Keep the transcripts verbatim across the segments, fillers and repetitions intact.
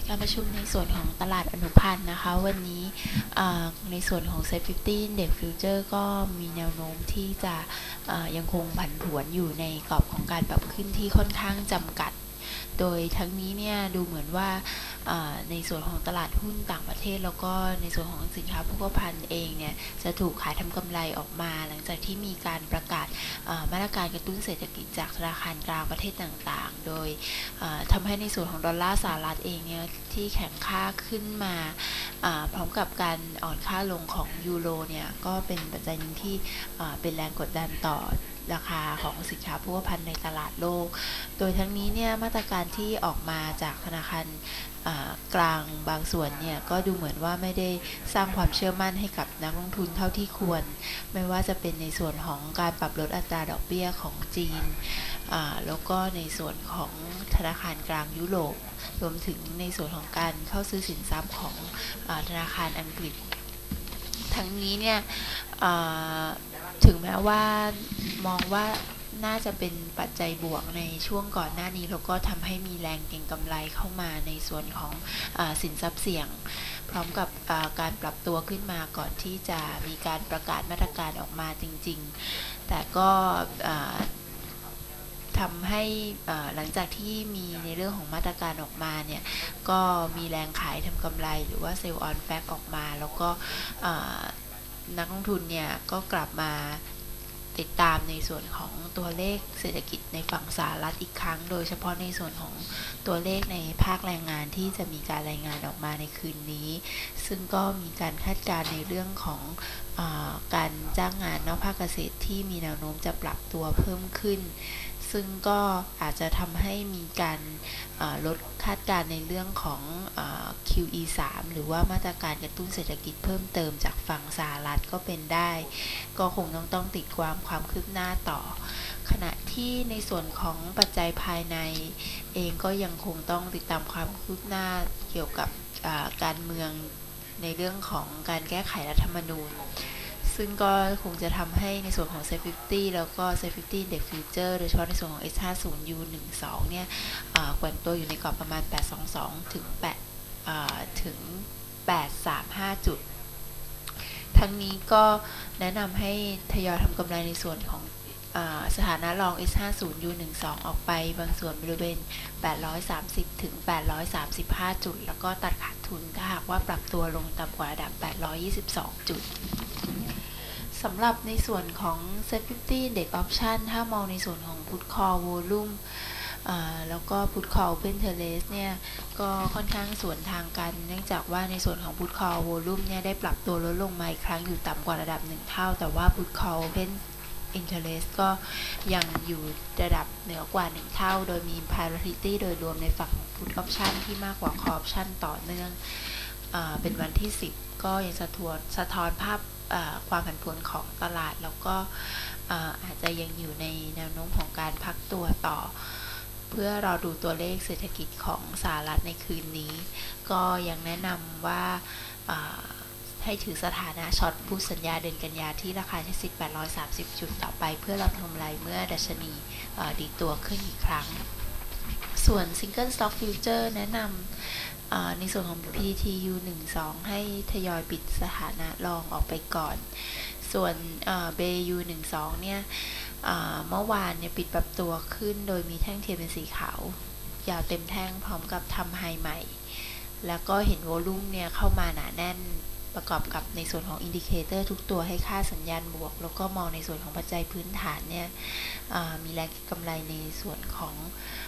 การประชุมในส่วนของตลาดอนุพันธ์นะคะวันนี้ในส่วนของ เซ็ต ห้าสิบ Index Future ก็มีแนวโน้มที่จะยังคงผันผวนอยู่ในกรอบของการปรับขึ้นที่ค่อนข้างจำกัดโดยทั้งนี้เนี่ยดูเหมือนว่าในส่วนของตลาดหุ้นต่างประเทศแล้วก็ในส่วนของสินค้าโภคภัณฑ์เองเนี่ยจะถูกขายทำกำไรออกมาหลังจากที่มีการประกาศมาตรการกระตุ้นเศรษฐกิจจากธนาคารกลางประเทศต่างๆโดยทำให้ในส่วนของดอลลาร์สหรัฐเองเนี่ยที่แข็งค่าขึ้นมาพร้อมกับการอ่อนค่าลงของยูโรเนี่ยก็เป็นปัจจัยหนึ่งที่เป็นแรงกดดันต่อราคาของสินค้าโภคภัณฑ์ในตลาดโลกโดยทั้งนี้เนี่ยมาตรการที่ออกมาจากธนาคารกลางบางส่วนเนี่ยก็ดูเหมือนว่าไม่ได้สร้างความเชื่อมั่นให้กับนักลงทุนเท่าที่ควรไม่ว่าจะเป็นในส่วนของการปรับลดอัตราดอกเบี้ยของจีนแล้วก็ในส่วนของธนาคารกลางยุโรปรวมถึงในส่วนของการเข้าซื้อสินทรัพย์ของธนาคารอังกฤษทั้งนี้เนี่ยถึงแม้ว่ามองว่าน่าจะเป็นปัจจัยบวกในช่วงก่อนหน้านี้แล้วก็ทำให้มีแรงเก็งกำไรเข้ามาในส่วนของสินทรัพย์เสี่ยงพร้อมกับการปรับตัวขึ้นมาก่อนที่จะมีการประกาศมาตรการออกมาจริงๆแต่ก็ทำให้หลังจากที่มีในเรื่องของมาตรการออกมาเนี่ยก็มีแรงขายทำกำไรหรือว่าเซลล์ออนแฟกออกมาแล้วก็นักลงทุนเนี่ยก็กลับมาติดตามในส่วนของตัวเลขเศรษฐกิจในฝั่งสหรัฐอีกครั้งโดยเฉพาะในส่วนของตัวเลขในภาคแรงงานที่จะมีการรายงานออกมาในคืนนี้ซึ่งก็มีการคาดการณ์ในเรื่องของเอ่อการจ้างงานนอกภาคเกษตรที่มีแนวโน้มจะปรับตัวเพิ่มขึ้นซึ่งก็อาจจะทำให้มีการลดคาดการณ์ในเรื่องของ คิว อี สาม หรือว่ามาตรการกระตุ้นเศรษฐกิจเพิ่มเติมจากฝั่งสหรัฐก็เป็นได้ก็คงต้องต้องติดความความคืบหน้าต่อขณะที่ในส่วนของปัจจัยภายในเองก็ยังคงต้องติดตามความคืบหน้าเกี่ยวกับการเมืองในเรื่องของการแก้ไขรัฐธรรมนูญซึ่งก็คงจะทำให้ในส่วนของ เซ็ต ห้าสิบ แล้วก็ เซ็ต ห้าสิบ Index Future โดยเฉพาะในส่วนของ เอส ห้าสิบ ยู สิบสอง เนี่ยแกว่งตัวอยู่ในกรอบประมาณแปดร้อยยี่สิบสองถึง8ถึงแปดร้อยสามสิบห้าจุดทั้งนี้ก็แนะนำให้ทยอยทำกำไรในส่วนของสถานะรอง เอส ห้าสิบ ยู สิบสอง ออกไปบางส่วนบริเวณแปดร้อยสามสิบถึงแปดร้อยสามสิบห้าจุดแล้วก็ตัดขาดทุนถ้าหากว่าปรับตัวลงต่ำกว่าระดับแปดร้อยยี่สิบสองจุดสำหรับในส่วนของ เซ็ต ห้าสิบ Index Option ถ้ามองในส่วนของ Put Call Volume แล้วก็ Put Call Open Interest เนี่ยก็ค่อนข้างสวนทางกันเนื่องจากว่าในส่วนของ Put Call Volume เนี่ยได้ปรับตัวลดลงมาอีกครั้งอยู่ต่ำกว่าระดับหนึ่งเท่าแต่ว่า Put Call Open Interest ก็ยังอยู่ระดับเหนือกว่าหนึ่งเท่าโดยมี Parity โดยรวมในฝั่ง Put Option ที่มากกว่า Call Option ต่อเนื่องเป็นวันที่สิบก็ยังสะท้อนสะท้อนภาพความผันผวนของตลาดแล้วก็อาจจะยังอยู่ในแนวโน้มของการพักตัวต่อเพื่อรอดูตัวเลขเศรษฐกิจของสหรัฐในคืนนี้ก็ยังแนะนำว่าให้ถือสถานะช็อตผู้สัญญาเดือนกันยาที่ราคาที่สิบ แปดร้อยสามสิบจุดต่อไปเพื่อรับกำไรเมื่อดัชนีดีตัวขึ้นอีกครั้งส่วน Single Stock Future แนะนำในส่วนของ พี ที ยู สิบสอง ให้ทยอยปิดสถานะรองออกไปก่อนส่วน เบ ยู สิบสอง เนี่ยเมื่อวานเนี่ยปิดปรับตัวขึ้นโดยมีแท่งเทียนเป็นสีขาวยาวเต็มแท่งพร้อมกับทำไฮใหม่แล้วก็เห็นโวลุ่มเนี่ยเข้ามาหนาแน่นประกอบกับในส่วนของอินดิเคเตอร์ทุกตัวให้ค่าสัญญาณบวกแล้วก็มองในส่วนของปัจจัยพื้นฐานเนี่ยมีแรงกำไรในส่วนของ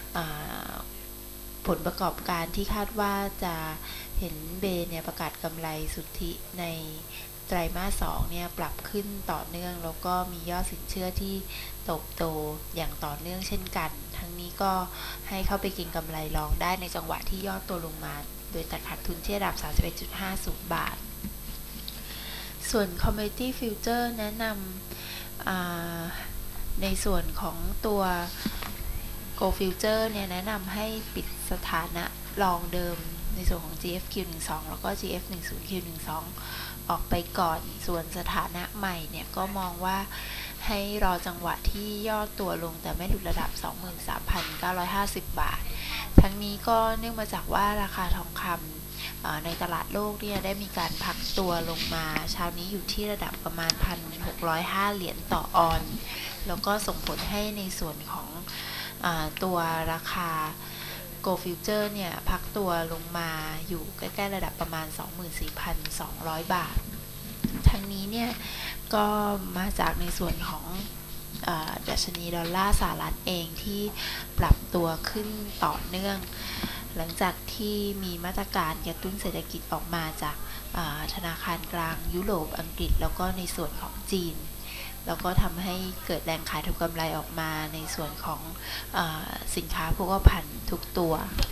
ผลประกอบการที่คาดว่าจะเห็นเบเนี่ยประกาศกำไรสุทธิในไตรมาสสองเนี่ยปรับขึ้นต่อเนื่องแล้วก็มียอดสินเชื่อที่เติบโตอย่างต่อเนื่องเช่นกันทั้งนี้ก็ให้เข้าไปเก็งกำไรรองได้ในจังหวะที่ยอดตัวลงมาโดยตัดขาดทุนที่ระดับ สามสิบเอ็ดจุดห้าศูนย์ บาทส่วน Commodity Future แนะนำในส่วนของตัว Gold Future เนี่ยแนะนำให้ปิดสถานะรองเดิมในส่วนของ จี เอฟ คิว สิบสอง แล้วก็ จี เอฟ สิบ คิว สิบสอง ออกไปก่อนส่วนสถานะใหม่เนี่ยก็มองว่าให้รอจังหวะที่ย่อตัวลงแต่ไม่หลุดระดับ สองหมื่นสามพันเก้าร้อยห้าสิบ บาททั้งนี้ก็เนื่องมาจากว่าราคาทองคำในตลาดโลกเนี่ยได้มีการพักตัวลงมาเช้านี้อยู่ที่ระดับประมาณ หนึ่งพันหกร้อยห้า เหรียญต่อออนซ์แล้วก็ส่งผลให้ในส่วนของตัวราคา Gold Future เนี่ยพักตัวลงมาอยู่ใกล้ๆระดับประมาณ สองหมื่นสี่พันสองร้อย บาททั้งนี้เนี่ยก็มาจากในส่วนของดัชนีดอลลาร์สหรัฐเองที่ปรับตัวขึ้นต่อเนื่องหลังจากที่มีมาตรการกระตุ้นเศรษฐกิจออกมาจากธนาคารกลางยุโรปอังกฤษแล้วก็ในส่วนของจีนแล้วก็ทำให้เกิดแรงขายทำกำไรออกมาในส่วนของอสินค้าโภคภัณฑ์ทุกตัว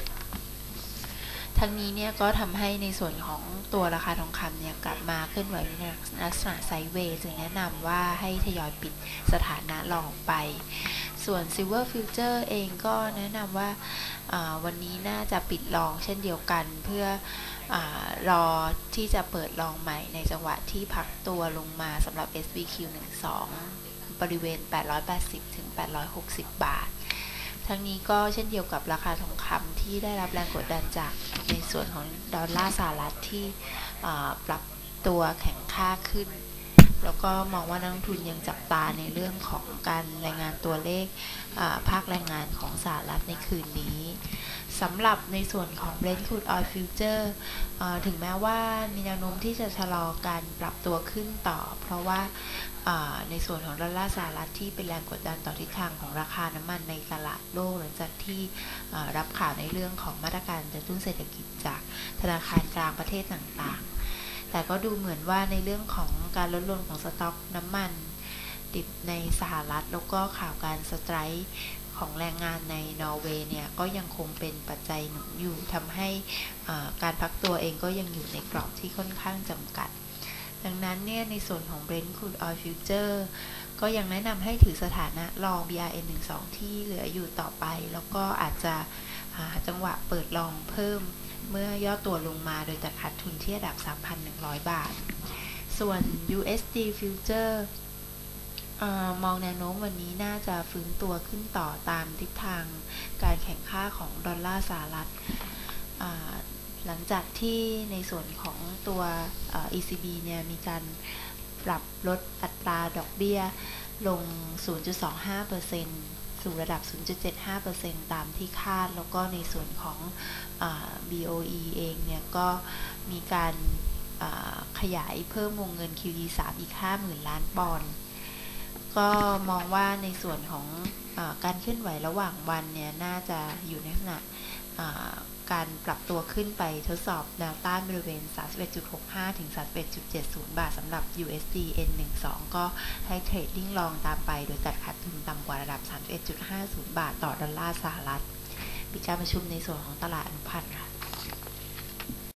ทั้งนี้เนี่ยก็ทำให้ในส่วนของตัวราคาทองคำเนี่ยกลับมาเคลื่อนไหวในลักษณะไซด์เวย์จึงแนะนำว่าให้ทยอยปิดสถานะรองไปส่วน Silver Future เองก็แนะนำว่าวันนี้น่าจะปิดรองเช่นเดียวกันเพื่ออรอที่จะเปิดรองใหม่ในจังหวะที่พักตัวลงมาสำหรับ เอส บี คิว หนึ่งสอง บริเวณ แปดร้อยแปดสิบถึงแปดร้อยหกสิบ บาททั้งนี้ก็เช่นเดียวกับราคาทองคำที่ได้รับแรงกดดันจากในส่วนของดอลลาร์สหรัฐที่ปรับตัวแข็งค่าขึ้นแล้วก็มองว่านักลงทุนยังจับตาในเรื่องของการรายงานตัวเลขภาคแรงงานของสหรัฐในคืนนี้สำหรับในส่วนของ Brent Crude Oil Future ถึงแม้ว่ามีแนวโน้มที่จะชะลอการปรับตัวขึ้นต่อเพราะว่าในส่วนของดอลลาร์สหรัฐที่เป็นแรงกดดันต่อทิศทางของราคาน้ำมันในตลาดโลกหลังจากที่รับข่าวในเรื่องของมาตรการกระตุ้นเศรษฐกิจจากธนาคารกลางประเทศต่างๆแต่ก็ดูเหมือนว่าในเรื่องของการลดลงของสต็อกน้ำมันดิบในสหรัฐแล้วก็ข่าวการสไตรค์ของแรงงานในนอร์เวย์เนี่ยก็ยังคงเป็นปัจจัยหนุนอยู่ทำให้การพักตัวเองก็ยังอยู่ในกรอบที่ค่อนข้างจำกัดดังนั้นเนี่ยในส่วนของ Brent Crude Oil Future ก็ยังแนะนำให้ถือสถานะลอง บี อาร์ เอ็น หนึ่งสอง ที่เหลืออยู่ต่อไปแล้วก็อาจจะหาจังหวะเปิดลองเพิ่มเมื่อย่อตัวลงมาโดยตัดขาดทุนที่ระดับ สามพันหนึ่งร้อย บาทส่วน ยู เอส ดี Futureมองแนวโน้มวันนี้น่าจะฟื้นตัวขึ้นต่อตามทิศทางการแข่งข้าของดอลลาร์สหรัฐหลังจากที่ในส่วนของตัว อี ซี บี เนี่ยมีการปรับลดอัตราดอกเบี้ยลง ศูนย์จุดสองห้าเปอร์เซ็นต์ สู่ระดับ ศูนย์จุดเจ็ดห้าเปอร์เซ็นต์ ตามที่คาดแล้วก็ในส่วนของ บี โอ อี เองเนี่ยก็มีการขยายเพิ่มวงเงิน คิว อี สาม อีก ห้าหมื่น ล้านปอนด์ก็มองว่าในส่วนของอการเคลื่อนไหวระหว่างวันเนี่ยน่าจะอยู่ในลักษณะการปรับตัวขึ้นไปทดสอบแนวต้านบริเวณ สามสิบเอ็ดจุดหกห้า ถึง สามสิบเอ็ดจุดเจ็ดศูนย์ บาทสำหรับ ยู เอส ดี เอ็น หนึ่งสอง ก็ให้เทรดดิ้งลองตามไปโดยตัดขาดทุนต่ำกว่าระดับ สามสิบเอ็ดจุดห้าศูนย์ บาทต่อดอลลาร์สหรัฐปิดการประชุมในส่วนของตลาดอนุพันธ์ค่ะ